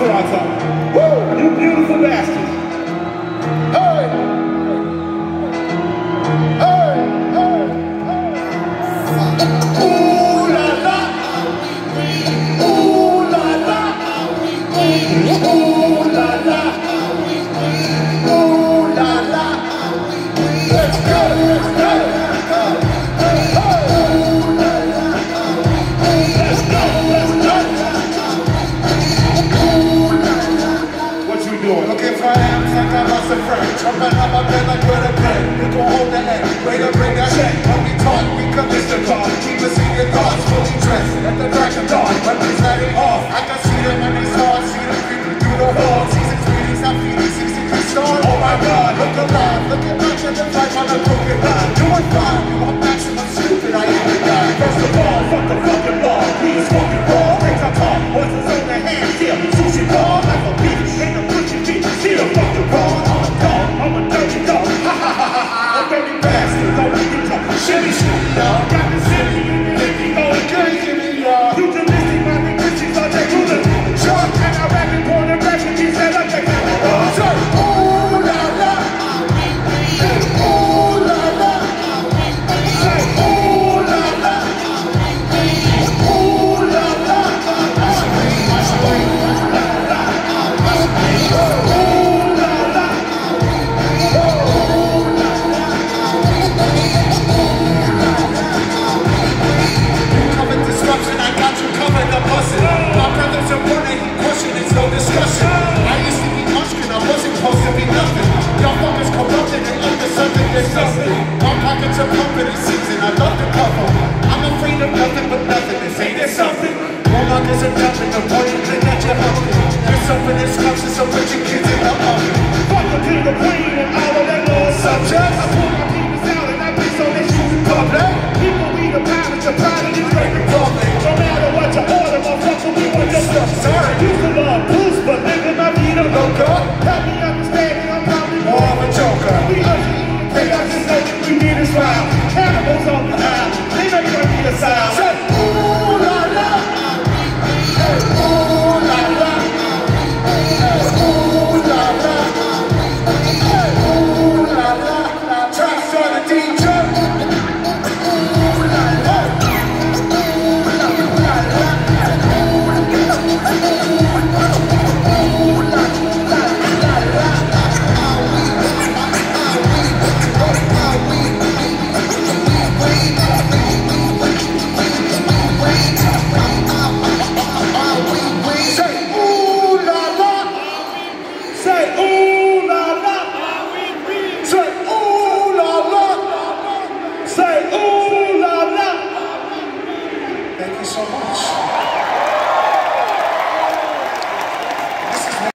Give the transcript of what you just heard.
what I'm talking about. Woo! You beautiful bastards. Hey! Hey! Hey! Hey! Ooh la la! Ooh la la! Ooh la la! Ooh la la! Let's go! Let's go! Looking for amps like I lost a friend. Jumping on my bed like with a pen. You gon' hold the end, way to bring that check. When we talk, we commit the call. Keep us in your thoughts, fully dressed. At the crack of dawn, when we set it off. I can see them when they saw, see them creeping through the halls. Season greetings, I'm feeding 63 stars. Oh my God, look alive, look at my children fight on the crooked line. Doing fine, you want maximum stupid, I am the guy. First of all, fuck the fucking law. We is fucking raw, things I talk. Voices on their hands, yeah. Sushi ball, like a beach, ain't a still fuck the wrong, I'm a dog, I'm a dirty dog, ha ha ha ha ha, I'm dirty bastard, don't make it talk, shitty shit, y'all, got the city in the hippie, going crazy, y'all, futuristic, my linguistics, I'll take you to shark, and I rap and porn and rap, and he said, I'll take it, sir, ooh la la, ooh la la, say, ooh la la, ooh la la, my pockets are pumping in season, I love the cover. I'm afraid of nothing but nothingness, ain't there something? Warmongers are dumping, the morning thing that you're humping. There's something that's conscious of rich kids in the oven. Fuck the king, the queen, and all of that little subjects. I pull my penis out and I piss on their shoes in public. People be the pilot, the pilot is great republic. No matter what you order, motherfucker, we want your stuff. Sorry, used to love boost, but living my vida loca. Help me understand it, I'm probably more of a joker. We chaos is no, we need is wild. Cannibals on the island.